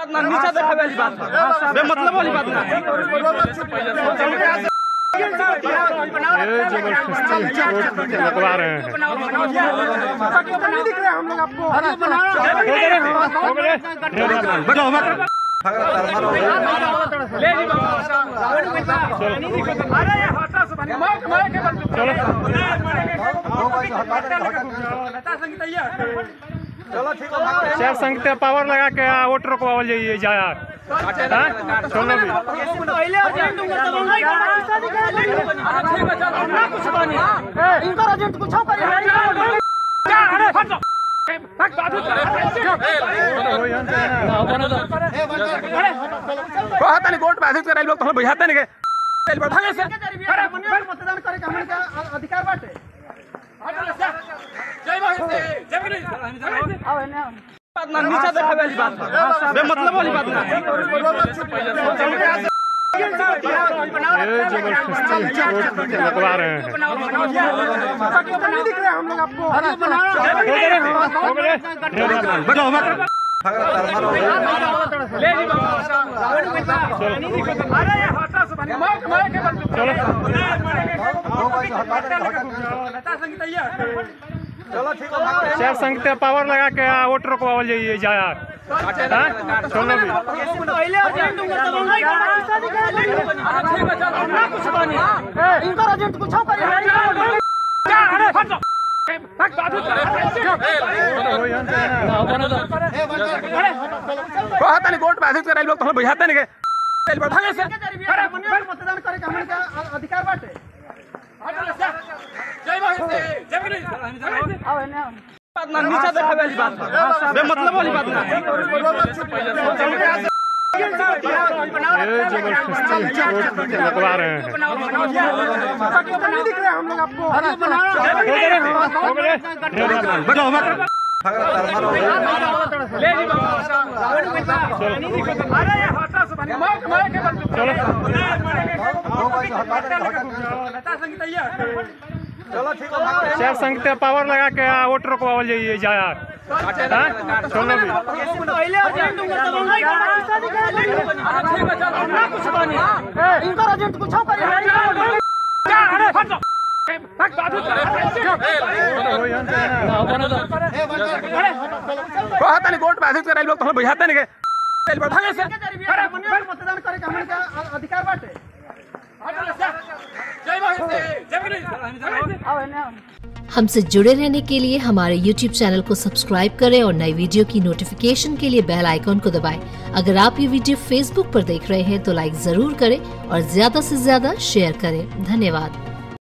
बात ना, नीचे देखा वाली बात है, बेमतलब वाली बात ना। जबरदस्ती लगवा रहे हैं। नहीं दिख रहा हम लोग आपको। शहर संगीत पावर लगा के वोट रोकवावल जाइए जा यार। चलो भी वोट बाधित कर लोग तो बुझाते नहीं मतदान करे के हमन के अधिकार बाटे। बात ना, नीचे देखा वाली बात है, बेमतलब वाली बात ना। जबरदस्ती लगवा रहे हैं। नहीं दिख रहा हम लोग आपको। शहर संगीत पावर लगा के वोट रोकवावल जाइए जा यार। चलो भी वोट बाधित कर लोग तो बुझाते नहीं मतदान करे के हमन के अधिकार बाटे। बात ना, नीचे देखा वाली बात है, बेमतलब वाली बात ना। जबरदस्ती लगवा रहे हैं। नहीं दिख रहा हम लोग आपको। शहर संगीत पावर लगा के वोट रोकवावल जाइए जा यार। चलो भी वोट बाधित कर लोग तो बुझाते नहीं मतदान करे के हमन के अधिकार बाटे। हमसे जुड़े रहने के लिए हमारे YouTube चैनल को सब्सक्राइब करें और नई वीडियो की नोटिफिकेशन के लिए बेल आइकॉन को दबाएं। अगर आप ये वीडियो Facebook पर देख रहे हैं तो लाइक जरूर करें और ज्यादा से ज्यादा शेयर करें। धन्यवाद।